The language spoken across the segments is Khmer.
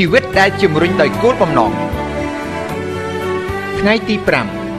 ជីវិតដែលជំរុញដោយគោលបំណងថ្ងៃទី5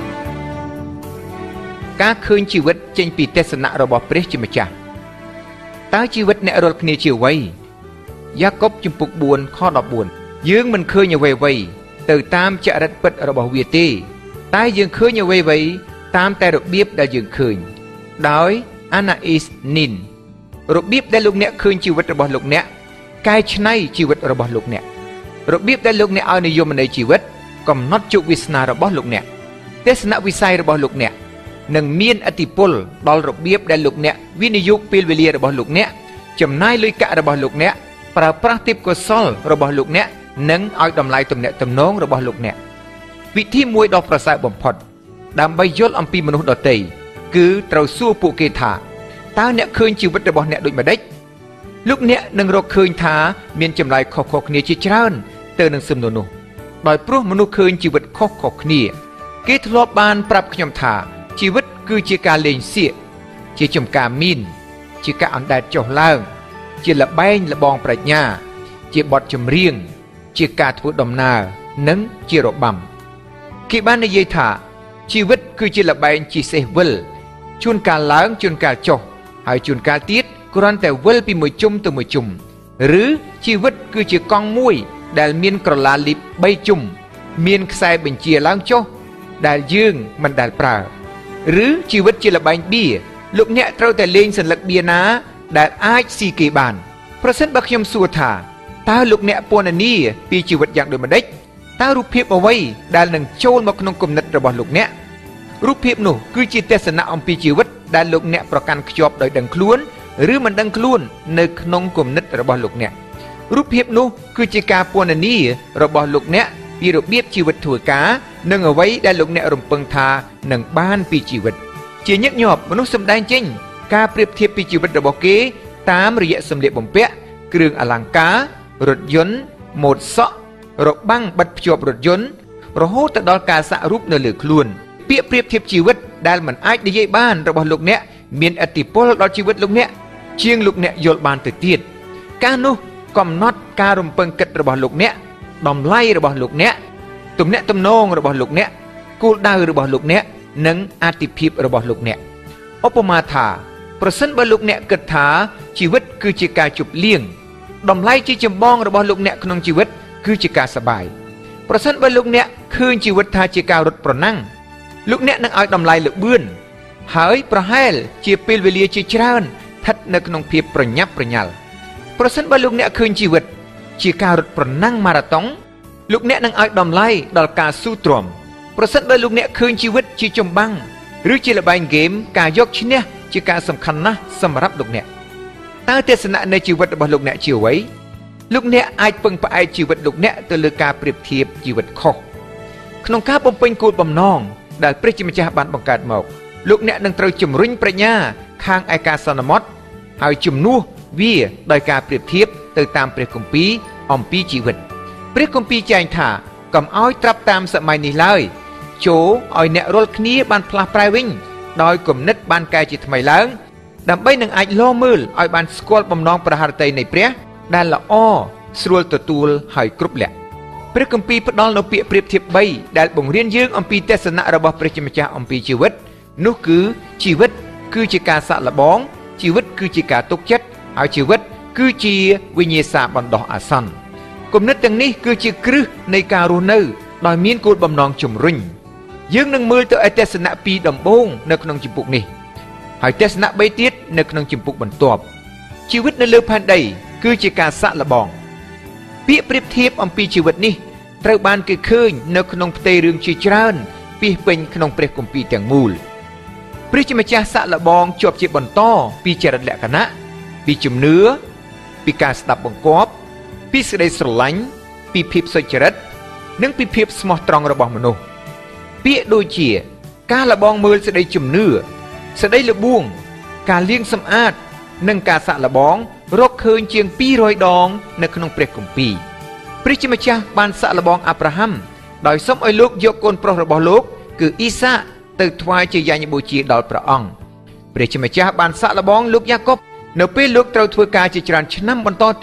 ការឃើញជីវិតចេញពីទស្សនៈរបស់ព្រះជាម្ចាស់តើជីវិតអ្នករាល់គ្នាជាអ្វីយ៉ាកុបជំពូក4ខ14យើងមិនឃើញអ្វីៗទៅតាមចរិតពិតរបស់វាទេតែយើងឃើញអ្វីៗតាមតែរបៀបដែលយើងឃើញដោយ Anais Nin របៀបដែលលោកអ្នកឃើញជីវិតរបស់លោកអ្នកកែច្នៃជីវិតរបស់លោកអ្នករបៀបដែលលោកអ្នកឲ្យនិយមន័យជីវិតកំណត់ជោគវាសនារបស់លោកអ្នកទស្សនវិស័យរបស់លោកអ្នកនឹងមានឥទ្ធិពលដល់របៀបដែលលោកអ្នកវិនិយោគពេលវេលារបស់លោកអ្នកចំណាយលុយកាក់របស់លោកអ្នកប្រើប្រាស់ទេពកោសល្យរបស់លោកអ្នកនិងឲ្យតម្លៃទំនាក់ទំនងរបស់លោកអ្នកវិធីមួយដ៏ប្រសើរបំផុតដើម្បីយល់អំពីមនុស្សដទៃគឺត្រូវសួរពួកគេថាតើអ្នកឃើញជីវិតរបស់អ្នកដូចម្តេចលោកអ្នកនឹងរកឃើញថាមានចម្លើយខុសៗគ្នាជាច្រើនទៅនឹងសំណួរនោះដោយព្រោះមនុស្សឃើញជីវិតខុសៗគ្នាគេធ្លាប់បានប្រាប់ខ្ញុំថាជីវិតគឺជាការលេងសៀកជាចំការមីនជាការអណ្ដែតចុះឡើងជាល្បែងល្បងប្រាជ្ញាជាបទចម្រៀងជាការធ្វើដំណើរនិងជារបាំគេបាននិយាយថាជីវិតគឺជាល្បែងជិះសេះវិលជួនកាលឡើងជួនកាលចុះហើយជួនកាលទៀតគ្រាន់តែវិលពីមួយជុំទៅមួយជុំឬជីវិតគឺជាកង់មួយដែលមានក្រឡាលីប3ជុំមានខ្សែបញ្ជាឡើងចុះដែលយើងមិនដែលប្រើឬជីវិតជាល្បែងបៀលោកអ្នកត្រូវតែលេងសន្លឹកបៀណាដែលអាចស៊ីគេបានប្រសិនបើខ្ញុំសួរថាតើលោកអ្នកពណ៌នាពីជីវិតយ៉ាងដូចម្តេចតើរូបភាពអ្វីដែលនឹងចូលមកក្នុងគំនិតរបស់លោកអ្នករូបភាពនោះគឺជាទស្សនៈអំពីជីវិតដែលលោកអ្នកប្រកាន់ខ្ជាប់ដោយដឹងខ្លួនឬមិនដឹងខ្លួននៅក្នុងគំនិតរបស់លោកអ្នករូបភាពនោះគឺជាការពណ៌នារបស់លោកអ្នកពីរបៀបជីវិតធ្វើការនិងអ្វីដែលលោកអ្នករំពឹងថានឹងបានពីជីវិតជាញឹកញាប់មនុស្សសម្ដែងចេញការប្រៀបធៀបពីជីវិតរបស់គេតាមរយៈសម្លៀកបំពាក់គ្រឿងអលង្ការរថយន្តម៉ូតសក់របាំងបិទភ្ជាប់រថយន្តរហូតទៅដល់ការសាក់រូបនៅលើខ្លួនពាក្យប្រៀបធៀបជីវិតដែលមិនអាចនិយាយបានរបស់លោកអ្នកមានឥទ្ធិពលដល់ជីវិតលោកអ្នកជាងលោកអ្នកយល់បានទៅទៀតការនោះកំណត់ការរំពឹងគិតរបស់លោកអ្នកតម្លៃរបស់លោកអ្នកទំនាក់ទំនងរបស់លោកអ្នកគោលដៅរបស់លោកអ្នកនិងអាទិភាពរបស់លោកអ្នកឧបមាថាប្រសិនបើលោកអ្នកគិតថាជីវិតគឺជាការជប់លៀងតម្លៃជាចម្បងរបស់លោកអ្នកក្នុងជីវិតគឺជាការសប្បាយប្រសិនបើលោកអ្នកឃើញជីវិតថាជាការរត់ប្រណាំងលោកអ្នកនឹងឲ្យតម្លៃល្បឿនហើយប្រហែលជាពេលវេលាជាច្រើនស្ថិតនៅក្នុងភាពប្រញាប់ប្រញាល់ប្រសិនបើលោកអ្នកឃើញជីវិតជាការរត់ប្រណាំងម៉ារ៉ាតុងលោកអ្នកនឹងឲ្យតម្លៃដល់ការស៊ូទ្រាំប្រសិនបើលោកអ្នកឃើញជីវិតជាចម្បាំងឬជាល្បែងហ្គេមការយកឈ្នះជាការសំខាន់ណាស់សម្រាប់លោកអ្នកតើទស្សនៈនៃជីវិតរបស់លោកអ្នកជាអ្វីលោកអ្នកអាចពឹងផ្អែកជីវិតលោកអ្នកទៅលើការប្រៀបធៀបជីវិតខុសក្នុងការបំពេញគោលបំណងដែលព្រះជាម្ចាស់បានបង្កើតមកលោកអ្នកនឹងត្រូវជំរុញប្រាជ្ញាខាងឯកាសន្មតហើយជំនួសវាដោយការប្រៀបធៀបទៅតាមព្រះគម្ពីរអំពីជីវិតព្រះគម្ពីរចែងថាកុំឲ្យត្រាប់តាមសម័យនេះឡើយចូលឲ្យអ្នករាល់គ្នាបានផ្លាស់ប្រែវិញដោយគំនិតបានកែជាថ្មីឡើងដើម្បីនឹងអាចលមើលឲ្យបានស្គាល់បំណងប្រហារតីនៃព្រះដែលល្អស្រួលទទួលហើយគ្រប់លក្ខព្រះគម្ពីរផ្ដល់នូវពាក្យប្រៀបធៀប3ដែលបង្រៀនយើងអំពីទស្សនៈរបស់ព្រះជាម្ចាស់អំពីជីវិតនោះគឺជីវិតគឺជាការសាក់លបងជីវិតគឺជាការទុកចិត្តហើយជីវិតគឺជាវិញ្ញាសាបណ្ដោះអាសន្នគំនិតទាំងនេះគឺជាគ្រឹះនៃការរស់នៅដោយមានគោលបំណងជំរុញយើងនឹងមើលទៅឯទស្សនៈ2ដំបូងនៅក្នុងជំពូកនេះហើយទស្សនៈ3ទៀតនៅក្នុងជំពូកបន្ទាប់ជីវិតនៅលើផែនដីគឺជាការសាក់លបងពាក្យប្រៀបធៀបអំពីជីវិតនេះត្រូវបានគេឃើញនៅក្នុងផ្ទៃរឿងជាច្រើនពាសពេញក្នុងព្រះគម្ពីរទាំងមូលព្រះជាម្ចាស់សាក់លបងជាប់ជាបន្តពីចរិតលក្ខណៈពីជំនឿពីការស្ដាប់បង្គាប់ពីសេចក្តីស្រឡាញ់ពីភាពសុចរិតនិងពីភាពស្មោះត្រង់របស់មនុស្សពាក្យដូចជាការលបងមើលសេចក្តីជំនឿសេចក្តីល្បួងការលាងសម្អាតនិងការសាក់លបងរកឃើញជាង200ដងនៅក្នុងព្រះគម្ពីរព្រះជាម្ចាស់បានសាក់លបងអាប់រ៉ាហាំដោយសូមឲ្យលោកយកកូនប្រុសរបស់លោកគឺអ៊ីសាកទៅថ្វាយជាយញ្ញបូជាដល់ព្រះអង្គព្រះជាម្ចាស់បានសាក់លបងលោកយ៉ាកុបនៅពេលលោកត្រូវធ្វើការជាច្រើនឆ្នាំបន្តទៀត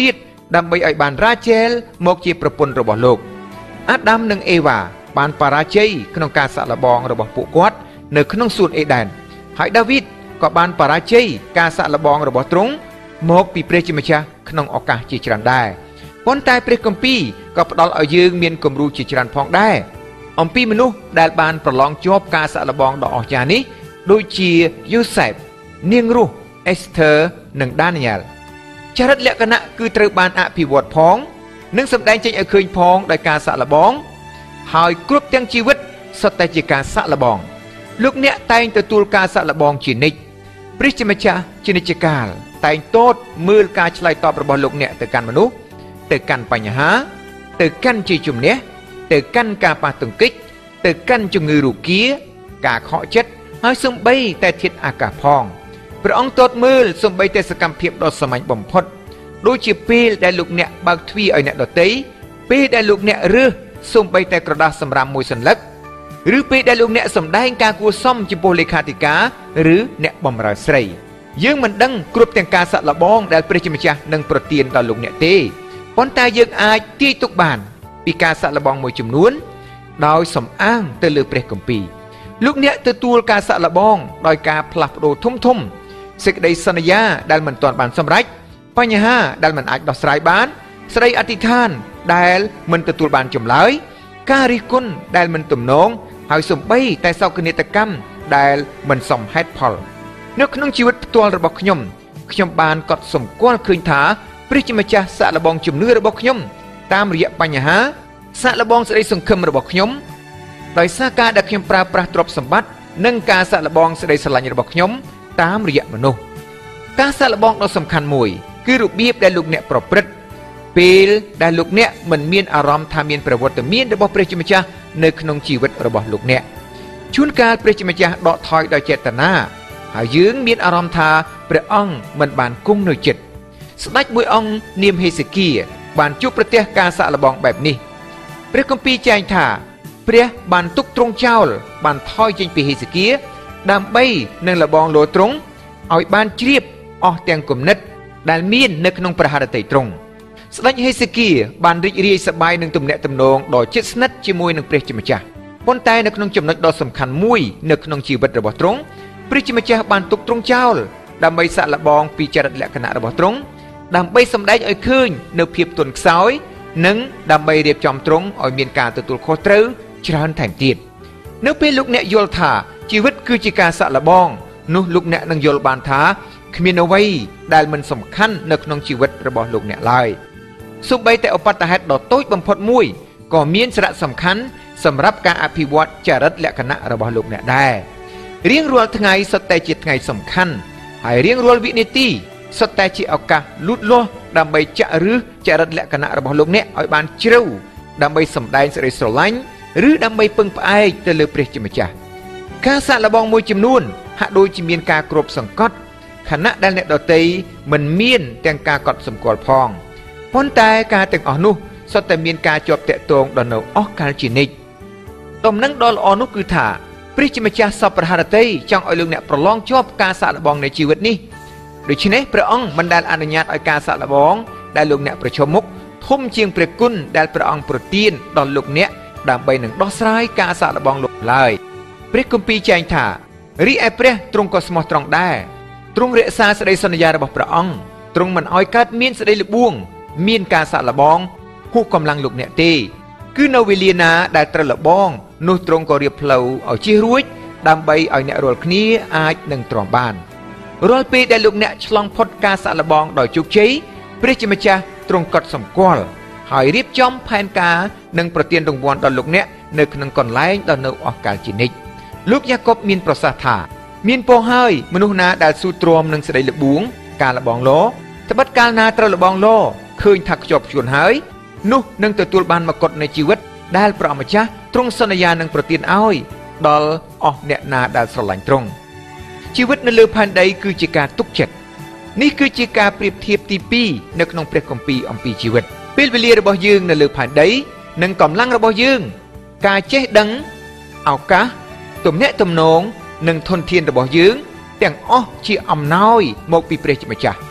ដើម្បីឲ្យបានរ៉ាជែលមកជាប្រពន្ធរបស់លោកអាដាមនិងអេវ៉ាបានបរាជ័យក្នុងការសាក់លបងរបស់ពួកគាត់នៅក្នុងសួនអេដែនហើយដាវីតក៏បានបរាជ័យការសាក់លបងរបស់ទ្រង់មកពីព្រះជាម្ចាស់ក្នុងឱកាសជាច្រើនដែរប៉ុន្តែព្រះគម្ពីរក៏ផ្ដល់ឲ្យយើងមានគំរូជាច្រើនផងដែរអំពីមនុស្សដែលបានប្រឡងជាប់ការសាក់លបងដ៏អស្ចារ្យនេះដូចជាយូសេបនាងរុសអេស្ធើនិងដានីយ៉ែលចរិតលក្ខណៈគឺត្រូវបានអភិវឌ្ឍផងនិងសម្ដែងចេញឲ្យឃើញផងដោយការសាក់លបងហើយគ្រប់ទាំងជីវិតសុទ្ធតែជាការសាក់លបងលោកអ្នកតែងទទួលការសាក់លបងជានិច្ចព្រះជាម្ចាស់ជានិច្ចកាលតែងទតមើលការឆ្លើយតបរបស់លោកអ្នកទៅកាន់មនុស្សទៅកាន់បញ្ហាទៅកាន់ជាជំនះទៅកាន់ការប៉ះទង្គិចទៅកាន់ជំងឺរុគាការខកចិត្តហើយសំបីតែធាតុអាកាសផងព្រះអង្គទតមើលសំបីតែសកម្មភាពដ៏សាមញ្ញបំផុតដូចជាពេលដែលលោកអ្នកបើកទ្វារឲ្យអ្នកដទៃពេលដែលលោកអ្នករើសសំបីតែក្រដាសសម្រាមមួយសន្លឹកឬពេលដែលលោកអ្នកសម្ដែងការគួរសមចំពោះលេខាធិការឬអ្នកបម្រើស្រីយើងមិនដឹងគ្រប់ទាំងការសាក់លបងដែលព្រះជាម្ចាស់នឹងប្រទានដល់លោកអ្នកទេប៉ុន្តែយើងអាចទាយទុកបានពីការសាក់លបងមួយចំនួនដោយសំអាងទៅលើព្រះគម្ពីរលោកអ្នកទទួលការសាក់លបងដោយការផ្លាស់ប្ដូរធំសេចក្តីសន្យាដែលមិនទាន់បានសម្រេចបញ្ហាដែលមិនអាចដោះស្រាយបានស្ដីអធិដ្ឋានដែលមិនទទួលបានចម្លើយការរិះគន់ដែលមិនទំនងហើយសំបីតែសោកនាដកម្មដែលមិនសមហេតុផលនៅក្នុងជីវិតផ្ទាល់របស់ខ្ញុំបានកត់សម្គាល់ឃើញថាព្រះជាម្ចាស់សាក់លបងជំនឿរបស់ខ្ញុំតាមរយៈបញ្ហាសាក់លបងសេចក្តីសង្ឃឹមរបស់ខ្ញុំដោយសារការដែលខ្ញុំប្រើប្រាស់ទ្រព្យសម្បត្តិនិងការសាក់លបងសេចក្តីស្រឡាញ់របស់ខ្ញុំតាមរយៈមនុស្សការសាក់លបងដ៏សំខាន់មួយគឺរបៀបដែលលោកអ្នកប្រព្រឹត្តពេលដែលលោកអ្នកមិនមានអារម្មណ៍ថាមានប្រវត្តិមានរបស់ព្រះជាម្ចាស់នៅក្នុងជីវិតរបស់លោកអ្នកជួនកាលព្រះជាម្ចាស់ដកថយដោយចេតនាហើយយើងមានអារម្មណ៍ថាព្រះអង្គមិនបានគង់នៅជិតស្ដេចមួយអង្គនាមហេសេគៀបានជួបប្រទះការសាក់លបងបែបនេះព្រះគម្ពីរចែងថាព្រះបានទុកទ្រង់ចោលបានថយចេញពីហេសេគៀដើម្បីនឹងលបងលោទ្រង់ឲ្យបានជ្រាបអស់ទាំងគំនិតដែលមាននៅក្នុងព្រះハរតីទ្រង់ស្ដេចហេសេគៀបានរីករាយសប្បាយនឹងទំនាក់ទំនងដ៏ជិតស្និទ្ធជាមួយនឹងព្រះជាម្ចាស់ប៉ុន្តែនៅក្នុងចំណុចដ៏សំខាន់មួយនៅក្នុងជីវិតរបស់ទ្រង់ព្រះជាម្ចាស់បានទុកទ្រង់ចោលដើម្បីសាក់លបងពីចរិតលក្ខណៈរបស់ទ្រង់ដើម្បីសម្ដែងឲ្យឃើញនៅភាពទន់ខ្សោយនិងដើម្បីរៀបចំទ្រង់ឲ្យមានការទទួលខុសត្រូវច្រើនថែមទៀតនៅពេលលោកអ្នកយល់ថាជីវិតគឺជាការសាក់លបងនោះលោកអ្នកនឹងយល់បានថាគ្មានអ្វីដែលមិនសំខាន់នៅក្នុងជីវិតរបស់លោកអ្នកឡើយសូម្បីតែឧបទ្ទហេតុដ៏តូចបំផុតមួយក៏មានសារៈសំខាន់សម្រាប់ការអភិវឌ្ឍចរិតលក្ខណៈរបស់លោកអ្នកដែររៀងរាល់ថ្ងៃសុទ្ធតែជាថ្ងៃសំខាន់ហើយរៀងរាល់វិនាទីសុទ្ធតែជាឱកាសលូតលាស់ដើម្បីចាក់ឫសចរិតលក្ខណៈរបស់លោកអ្នកឲ្យបានជ្រៅដើម្បីសម្ដែងសេចក្តីស្រឡាញ់ឬដើម្បីពឹងផ្អែកទៅលើព្រះជាម្ចាស់ការសាក់លបងមួយចំនួនហាក់ដូចជាមានការគ្របសង្កត់ខណៈដែលអ្នកដទៃមិនមានទាំងការកត់សម្គាល់ផងប៉ុន្តែការទាំងអស់នោះសុទ្ធតែមានការជាប់តាក់ទងដល់នៅអស់កលជានិច្ចដំណឹងដ៏ល្អនោះគឺថាព្រះជាម្ចាស់សពព្រះハរតីចង់ឲ្យលោកអ្នកប្រឡងជាប់ការសាក់លបងនៃជីវិតនេះដូច្នេះព្រះអង្គមិនដែលអនុញ្ញាតឲ្យការសាក់លបងដែលលោកអ្នកប្រឈមមុខធំជាងព្រះគុណដែលព្រះអង្គប្រទានដល់លោកអ្នកដើម្បីនឹងដោះស្រាយការសាក់លបងលោកឡើយព្រះគម្ពីរចែងថារីឯព្រះទ្រង់ក៏ស្មោះត្រង់ដែរទ្រង់រក្សាសេចក្តីសន្យារបស់ព្រះអង្គទ្រង់មិនឲ្យកើតមានសេចក្តីល្បួងមានការសាក់លបងហួសកម្លាំងលោកអ្នកទេគឺនៅវេលាណាដែលត្រូវលបងនោះទ្រង់ក៏រៀបផ្លូវឲ្យជិះរួចដើម្បីឲ្យអ្នករាល់គ្នាអាចនឹងទ្រាំបានរាល់ពេលដែលលោកអ្នកឆ្លងផុតការសាក់លបងដោយជោគជ័យព្រះជាម្ចាស់ទ្រង់កត់សម្គាល់ហើយរៀបចំផែនការនិងប្រទានរង្វាន់ដល់លោកអ្នកនៅក្នុងកន្លែងដ៏នៅអស់កលជានិច្ចលោកយ៉ាកុបមានប្រសាសន៍ថាមានពរហើយមនុស្សណាដែលស៊ូទ្រាំនឹងសេចក្តីល្បួងការលបងឡត្បិតកាលណាត្រូវលបងឡឃើញថាខ្ជាប់ខ្ជួនហើយនោះនឹងទទួលបានមកុដនៃជីវិតដែលព្រះម្ចាស់ទ្រង់សន្យានឹងប្រទានឲ្យដល់អស់អ្នកណាដែលស្រឡាញ់ទ្រង់ជីវិតនៅលើផែនដីគឺជាការទុកចិត្តនេះគឺជាការប្រៀបធៀបទី2នៅក្នុងព្រះគម្ពីរអំពីជីវិតពេលវេលារបស់យើងនៅលើផែនដីនិងកម្លាំងរបស់យើងការចេះដឹងឱកាសទំនាក់ទំនងនិងធនធានរបស់យើងទាំងអស់ជាអំណោយមកពីព្រះជាម្ចាស់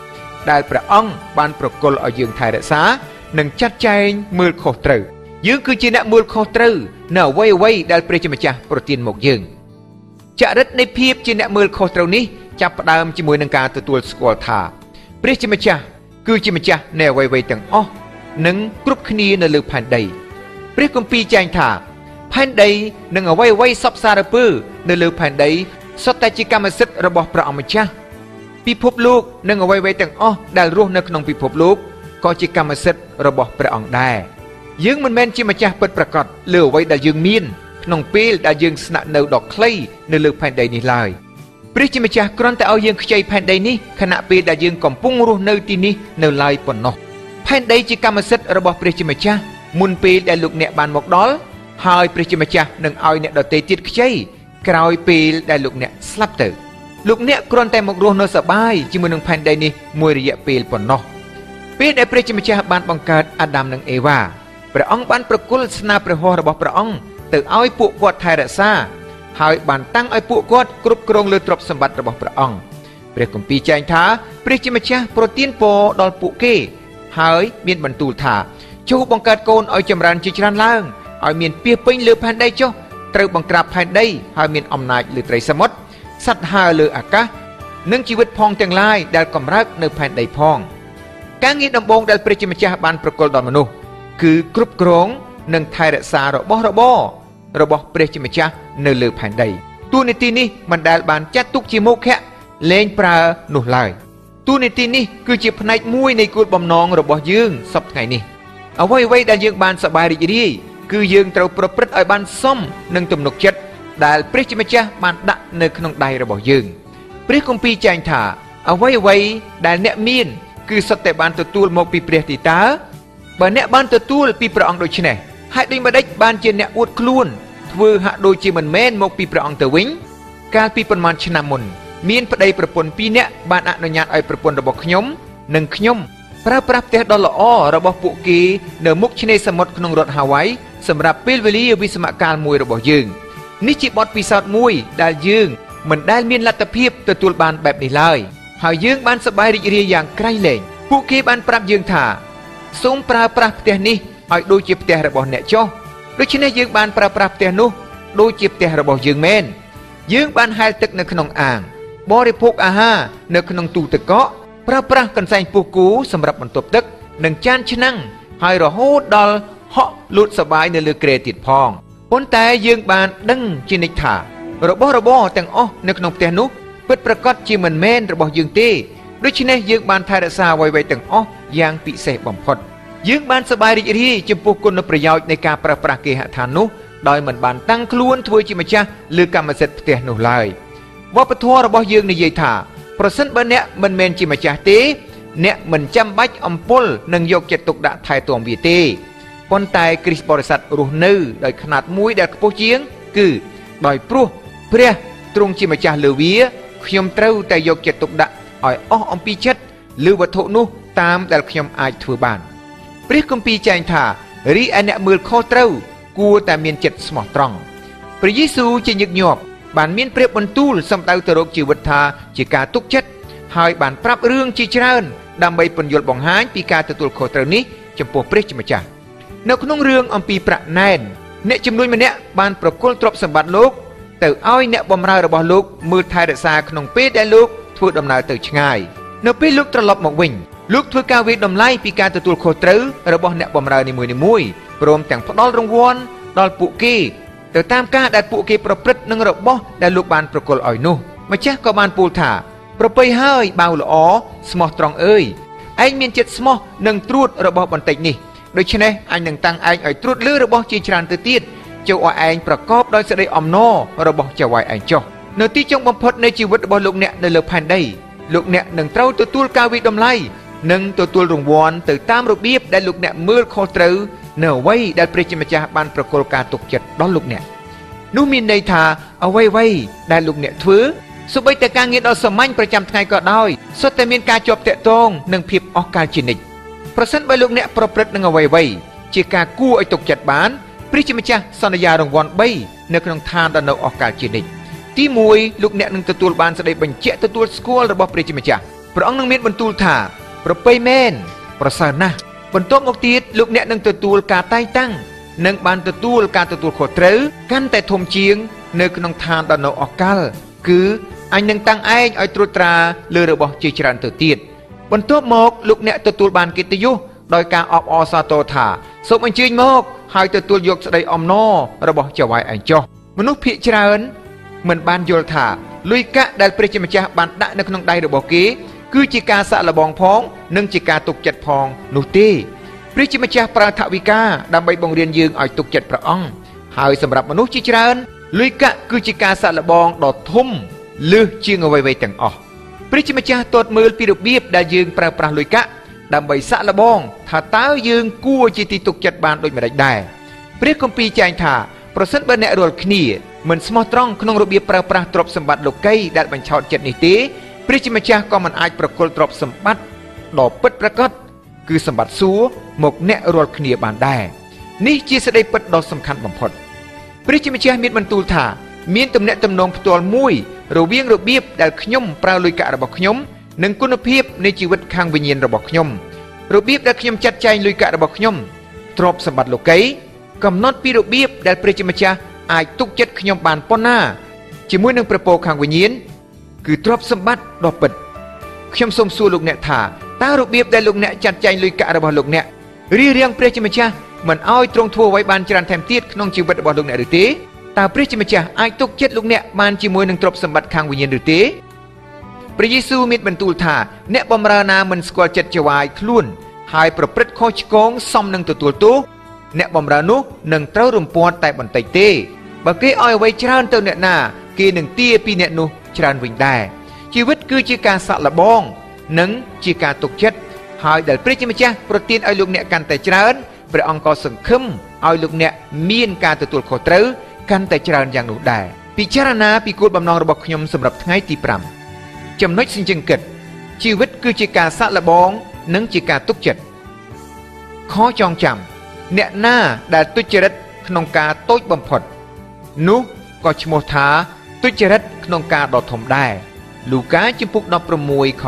ដែលព្រះអង្គបានប្រគល់ឲ្យយើងថែរក្សានិងចាត់ចែងមើលខុសត្រូវយើងគឺជាអ្នកមើលខុសត្រូវនៅអ្វីៗដែលព្រះជាម្ចាស់ប្រទានមកយើងចរិតនៃភាពជាអ្នកមើលខុសត្រូវនេះចាប់ផ្ដើមជាមួយនឹងការទទួលស្គាល់ថាព្រះជាម្ចាស់គឺជាម្ចាស់នៃអ្វីៗទាំងអស់និងគ្រប់គ្នានៅលើផែនដីព្រះគម្ពីរចែងថាផែនដីនិងអ្វីៗសពសារពើនៅលើផែនដីសុទ្ធតែជាកម្មសិទ្ធិរបស់ព្រះអង្គម្ចាស់ពិភពលោកនិងអ្វីៗទាំងអស់ដែលរស់នៅក្នុងពិភពលោកក៏ជាកម្មសិទ្ធិរបស់ព្រះអង្គដែរយើងមិនមែនជាម្ចាស់ពិតប្រាកដលើអ្វីដែលយើងមានក្នុងពេលដែលយើងស្នាក់នៅដ៏ខ្លីនៅលើផែនដីនេះឡើយព្រះជាម្ចាស់គ្រាន់តែឲ្យយើងខ្ចីផែនដីនេះខណៈពេលដែលយើងកំពុងរស់នៅទីនេះនៅឡើយប៉ុណ្ណោះផែនដីជាកម្មសិទ្ធិរបស់ព្រះជាម្ចាស់មុនពេលដែលលោកអ្នកបានមកដល់ហើយព្រះជាម្ចាស់នឹងឲ្យអ្នកដទៃទៀតខ្ចីក្រោយពេលដែលលោកអ្នកស្លាប់ទៅលោកអ្នកគ្រាន់តែមករស់នៅសប្បាយជាមួយនឹងផែនដីនេះមួយរយៈពេលប៉ុណ្ណោះពេលដែលព្រះជាម្ចាស់បានបង្កើតអាដាមនិងអេវ៉ាព្រះអង្គបានប្រគល់ស្នាព្រះហស្ថរបស់ព្រះអង្គទៅឲ្យពួកគាត់ថែរក្សាហើយបានតាំងឲ្យពួកគាត់គ្រប់គ្រងលើទ្រព្យសម្បត្តិរបស់ព្រះអង្គព្រះគម្ពីរចែងថាព្រះជាម្ចាស់ប្រទានពរដល់ពួកគេហើយមានបន្ទូលថាចូលបង្កើតកូនឲ្យចម្រើនជាច្រើនឡើងឲ្យមានពាសពេញលើផែនដីចុះត្រូវបង្ក្រាបផែនដីហើយមានអំណាចលើត្រីសមុទ្រសត្វហើរលើអាកាសនិងជីវិតផងទាំងឡាយដែលកម្រើកនៅផែនដីផងការងារដំបូងដែលព្រះជាម្ចាស់បានប្រគល់ដល់មនុស្សគឺគ្រប់គ្រងនិងថែរក្សារបស់របររបស់ព្រះជាម្ចាស់នៅលើផែនដីតួនាទីនេះមិនដែលបានចាត់ទុកជាមុខៈលែងប្រើនោះឡើយតួនាទីនេះគឺជាផ្នែកមួយនៃគោលបំណងរបស់យើងសប្តាហ៍នេះអ្វីៗដែលយើងបានសប្បាយរីករាយគឺយើងត្រូវប្រព្រឹត្តឲ្យបានសមនឹងទំនុកចិត្តដែលព្រះជាម្ចាស់បានដាក់នៅក្នុងដៃរបស់យើងព្រះគម្ពីរចែងថាអ្វីៗដែលអ្នកមានគឺសុទ្ធតែបានទទួលមកពីព្រះទីតើបើអ្នកបានទទួលពីព្រះអង្គដូច្នេះហើយដូចម្ដេចបានជាអ្នកអួតខ្លួនធ្វើហាក់ដូចជាមិនមែនមកពីព្រះអង្គទៅវិញកាលពីប្រមាណឆ្នាំមុនមានប្តីប្រពន្ធ2នាក់បានអនុញ្ញាតឲ្យប្រពន្ធរបស់ខ្ញុំនិងខ្ញុំប្រើប្រាស់ផ្ទះដ៏ល្អរបស់ពួកគេនៅមុខឆ្នេរសមុទ្រក្នុងរដ្ឋហាវ៉ៃសម្រាប់ពេលវេលាវិស្សមកាលមួយរបស់យើងនេះជាបទពិសោធន៍មួយដែលយើងមិនដែលមានលទ្ធភាពទទួលបានបែបនេះឡើយហើយយើងបានសប្បាយរីករាយយ៉ាងក្រៃលែងពួកគេបានប្រាប់យើងថាសូមប្រើប្រាស់ផ្ទះនេះឲ្យដូចជាផ្ទះរបស់អ្នកចុះដូច្នេះយើងបានប្រើប្រាស់ផ្ទះនោះដូចជាផ្ទះរបស់យើងមែនយើងបានហែលទឹកនៅក្នុងអាងបរិភោគអាហារនៅក្នុងទូទឹកកកប្រើប្រាស់កន្សែងពុះគូសម្រាប់បន្ទប់ទឹកនិងចានឆ្នាំងហើយរហូតដល់ហក់លូតសបាយនៅលើគ្រែទៀតផងប៉ុន្តែយើងបានដឹងជានិច្ចថារបស់របរទាំងអស់នៅក្នុងផ្ទះនោះពិតប្រាកដជាមិនមែនរបស់យើងទេដូច្នេះយើងបានថែរក្សាអ្វីៗទាំងអស់យ៉ាងពិសេសបំផុតយើងបានសប្បាយរីករាយចំពោះគុណប្រយោជន៍នៃការប្រើប្រាស់គេហដ្ឋាននោះដោយមិនបានតាំងខ្លួនធ្វើជាម្ចាស់លើកម្មសិទ្ធិផ្ទះនោះឡើយវប្បធម៌របស់យើងនិយាយថាប្រសិនបើអ្នកមិនមែនជាម្ចាស់ទេអ្នកមិនចាំបាច់អំពុលនឹងយកចិត្តទុកដាក់ថែទាំវាទេប៉ុន្តែគ្រីស្ទបរិស័ទរស់នៅដោយຂະຫນាតមួយដែលខ្ពស់ជាងគឺដោយព្រោះព្រះទ្រង់ជាម្ចាស់លើវាខ្ញុំត្រូវតែយកចិត្តទុកដាក់ឲ្យអស់អំពីចិត្តលើវត្ថុនោះតាមដែលខ្ញុំអាចធ្វើបានព្រះគម្ពីរចែងថារីឯអ្នកមើលខុសត្រូវគួរតែមានចិត្តស្មោះត្រង់ព្រះយេស៊ូវជាញឹកញាប់បានមានព្រះបន្ទូលសម្ដៅទៅរកជីវិតថាជាការទុកចិត្តហើយបានប្រាប់រឿងជាច្រើនដើម្បីពន្យល់បង្ហាញពីការទទួលខុសត្រូវនេះចំពោះព្រះជាម្ចាស់នៅក្នុងរឿងអំពីប្រាក់ណែនអ្នកជំនួញម្នាក់បានប្រគល់ទ្រព្យសម្បត្តិលោកទៅឲ្យអ្នកបម្រើរបស់លោកមើលថែរក្សាក្នុងពេលដែលលោកធ្វើដំណើរទៅឆ្ងាយនៅពេលលោកត្រឡប់មកវិញលោកធ្វើការវាយតម្លៃពីការទទួលខុសត្រូវរបស់អ្នកបម្រើនីមួយៗព្រមទាំងផ្ដល់រង្វាន់ដល់ពួកគេទៅតាមការដែលពួកគេប្រព្រឹត្តនឹងរបស់ដែលលោកបានប្រគល់ឲ្យនោះម្ចាស់ក៏បានពោលថាប្រពៃហើយបាវល្អស្មោះត្រង់អើយឯងមានចិត្តស្មោះនឹងត្រួតរបស់បន្តិចនេះដូច្នេះអញនឹងតាំងឯងឲ្យត្រួតលើរបស់ជាច្រើនទៅទៀតចូលឲ្យឯងប្រកបដោយសេចក្តីអំណររបស់ចៅហ្វាយឯងចុះនៅទីចុងបំផុតនៃជីវិតរបស់លោកអ្នកនៅលើផែនដីលោកអ្នកនឹងត្រូវទទួលការវិតម្លៃនិងទទួលរង្វាន់ទៅតាមរបៀបដែលលោកអ្នកមើលខុសត្រូវនៅអ្វីដែលព្រះជាម្ចាស់បានប្រគល់ការទុកចិត្តដល់លោកអ្នកនោះមានន័យថាអ្វីៗដែលលោកអ្នកធ្វើសូម្បីតែការងារដ៏សាមញ្ញប្រចាំថ្ងៃក៏ដោយសុទ្ធតែមានការជាប់ទាក់ទងនឹងភាពអស់កលជានិច្ចប្រសិនបើលោកអ្នកប្រព្រឹត្តនឹងអ្វីៗជាការគួរឲ្យទុកចិត្តបានព្រះជាម្ចាស់សន្យារង្វាន់3នៅក្នុងឋានដ៏នៅអស់កលជានិច្ចទី1លោកអ្នកនឹងទទួលបានសេចក្តីបញ្ជាក់ទទួលស្គាល់របស់ព្រះជាម្ចាស់ព្រះអង្គនឹងមានបន្ទូលថាប្រពៃមែនប្រសើរណាស់បន្ទាប់មកទៀតលោកអ្នកនឹងទទួលការតែងតាំងនិងបានទទួលការទទួលខុសត្រូវកាន់តែធំជាងនៅក្នុងឋានដ៏នៅអកលគឺអញនឹងតាំងឯងឲ្យត្រួតត្រាលើរបស់ជាច្រើនទៅទៀតបន្ទាប់មកលោកអ្នកទទួលបានកិត្តិយសដោយការអបអរសាទរថាសូមអញ្ជើញមកហើយទទួលយកស្ដីអំណររបស់ចៅហ្វាយឯងចុះមនុស្សភាគច្រើនមិនបានយល់ថាលុយកាក់ដែលព្រះជាម្ចាស់បានដាក់នៅក្នុងដៃរបស់គេគឺជាការសាក់លបងផងនិងជាការទុកចិត្តផងនោះទេព្រះជាម្ចាស់ប្រើថវិកាដើម្បីបង្រៀនយើងឲ្យទុកចិត្តព្រះអង្គហើយសម្រាប់មនុស្សជាច្រើនលុយកាក់គឺជាការសាក់លបងដ៏ធំលើសជាងអ្វីៗទាំងអស់ព្រះជាម្ចាស់ទតមើលពីរបៀបដែលយើងប្រើប្រាស់លុយកាក់ដើម្បីសាក់លបងថាតើយើងគួរជាទីទុកចិត្តបានដូចម្តេចដែរព្រះគម្ពីរចែងថាប្រសិនបើអ្នករាល់គ្នាមិនស្មោះត្រង់ក្នុងរបៀបប្រើប្រាស់ទ្រព្យសម្បត្តិលោកីដែលបញ្ឆោតចិត្តនេះទេព្រះជាម្ចាស់ក៏មិនអាចប្រគល់ទ្រព្យសម្បត្តិដ៏ពិតប្រាកដគឺសម្បត្តិសួគ៌មកអ្នករាល់គ្នាបានដែរនេះជាសេចក្តីពិតដ៏សំខាន់បំផុតព្រះជាម្ចាស់មានបន្ទូលថាមានទំនាក់ទំនងផ្ទាល់មួយរវាងរបៀបដែលខ្ញុំប្រើលុយកាក់របស់ខ្ញុំនិងគុណភាពនៃជីវិតខាងវិញ្ញាណរបស់ខ្ញុំរបៀបដែលខ្ញុំចាត់ចែងលុយកាក់របស់ខ្ញុំទ្រព្យសម្បត្តិលោកីកំណត់ពីរបៀបដែលព្រះជាម្ចាស់អាចទុកចិត្តខ្ញុំបានប៉ុណ្ណាជាមួយនឹងព្រះពរខាងវិញ្ញាណគឺទ្រព្យសម្បត្តិដ៏ពិតខ្ញុំសូមសួរលោកអ្នកថាតើរបៀបដែលលោកអ្នកចាត់ចែងលុយកាក់របស់លោកអ្នករៀងព្រះជាម្ចាស់មិនអោយទ្រង់ធ្វើអ្វីបានច្រើនថែមទៀតក្នុងជីវិតរបស់លោកអ្នកឬទេតើព្រះជាម្ចាស់អាចទុកចិត្តលោកអ្នកបានជាមួយនឹងទ្រព្យសម្បត្តិខាងវិញ្ញាណឬទេព្រះយេស៊ូវមានបន្ទូលថាអ្នកបម្រើណាមិនស្គាល់ចិត្តចៅហ្វាយខ្លួនហើយប្រព្រឹត្តខុសឆ្គងសមនឹងទទួលទោសអ្នកបម្រើនោះនឹងត្រូវរំពាត់តែបន្តិចទេបើគេឲ្យអ្វីច្រើនទៅអ្នកណាគេនឹងទារពីអ្នកនោះច្រើនវិញដែរជីវិតគឺជាការសាក់លបងនិងជាការទុកចិត្តហើយដែលព្រះជាម្ចាស់ប្រទានឲ្យលោកអ្នកកាន់តែច្រើនព្រះអង្គក៏សង្ឃឹមឲ្យលោកអ្នកមានការទទួលខុសត្រូវកាន់តែច្រើនយ៉ាងនោះដែរពិចារណាពីគោលបំណងរបស់ខ្ញុំសម្រាប់ថ្ងៃទី5ចំណុចសញ្ជឹងគិតជីវិតគឺជាការសាក់លបងនិងជាការទុកចិត្តខចងចាំអ្នកណាដែលទុច្ចរិតក្នុងការតូចបំផុតនោះក៏ឈ្មោះថាទុច្ចរិតក្នុងការដ៏ធំដែរលូកាជំពូក16ខ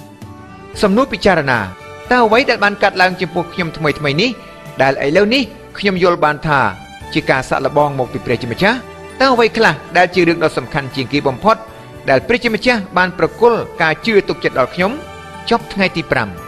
10សំណួរពិចារណាតើអ្វីដែលបានកាត់ឡើងចំពោះខ្ញុំថ្មីនេះដែលឥឡូវនេះខ្ញុំយល់បានថាជាការសាក់លបងមកពីព្រះជាម្ចាស់តើអ្វីខ្លះដែលជារឿងដ៏សំខាន់ជាងគេបំផុតដែលព្រះជាម្ចាស់បានប្រគល់ការជឿទុកចិត្តដល់ខ្ញុំចប់ថ្ងៃទី5